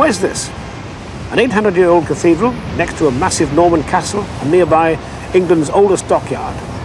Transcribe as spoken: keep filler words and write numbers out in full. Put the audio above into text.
Why is this? An eight hundred year old cathedral next to a massive Norman castle and nearby England's oldest dockyard.